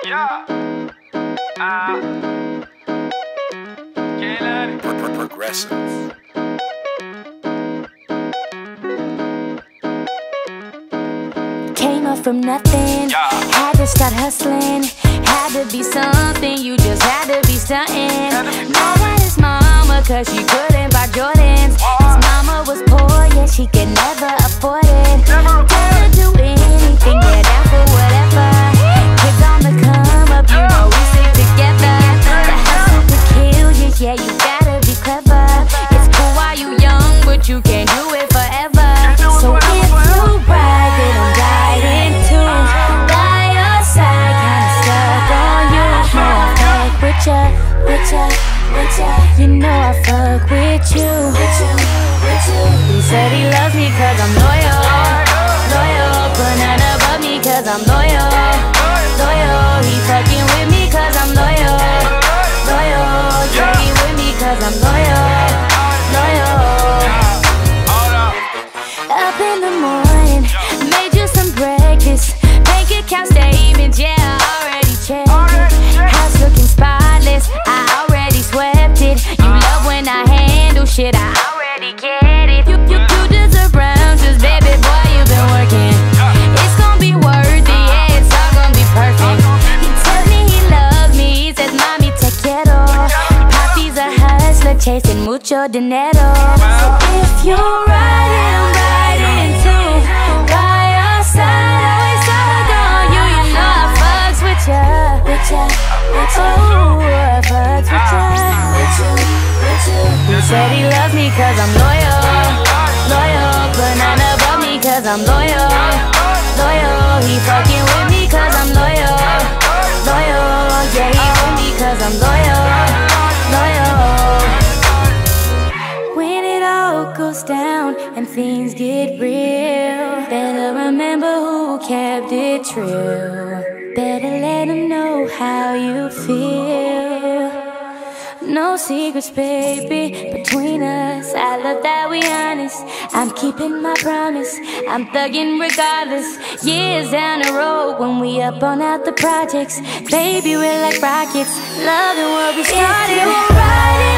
Yeah. Kehlani. Progressive. Came up from nothing, had to start hustling. Had to be something, you just had to be stunting. Mad at his mama cause she couldn't buy Jordans. His mama was poor, yeah, she could never afford it. Gotta do anything, yeah, down for whatever. Kids on the come up, you know we stick together. The hustle to kill you, yeah, you gotta be clever. It's cool while you young, but you can't do it forever. So if you ride, then I'm riding too. By your side, kinda stuck on you. Know I fuck with ya, with ya, with ya. You know I fuck with you, with you, with you. He said he loves me cause I'm loyal, loyal. Put none above me cause I'm loyal, loyal. He fucking with me cause I'm loyal, loyal. Yeah, he with me cause I'm loyal, loyal. Up in the morning, made you some breakfast. Bank account statements, yeah, I already checked it. House looking spotless, I already swept it. You love when I handle shit, I already get it. You deserve rounds, baby boy, you've been working. It's gonna be worth it, yeah, it's all gonna be perfect. He tells me he loves me, he says, mami, te quiero. Papi's a hustler, chasing mucho dinero. So if you're riding, I'm riding too. By your side, always stuck on you. You know I fucks with ya, with ya, with ya. Oh, I fucks with ya, with you, with you. He said he loves me cause I'm loyal, loyal. But none above me cause I'm loyal, loyal. He fucking with me cause I'm loyal, loyal. Yeah, he with me cause I'm loyal, loyal. When it all goes down and things get real, better remember who kept it true. Better let him know how you feel. No secrets, baby, between us. I love that we honest. I'm keeping my promise. I'm thugging regardless. Years down the road when we up on out the projects, baby, we're like rockets. Loving what we started. If you're riding,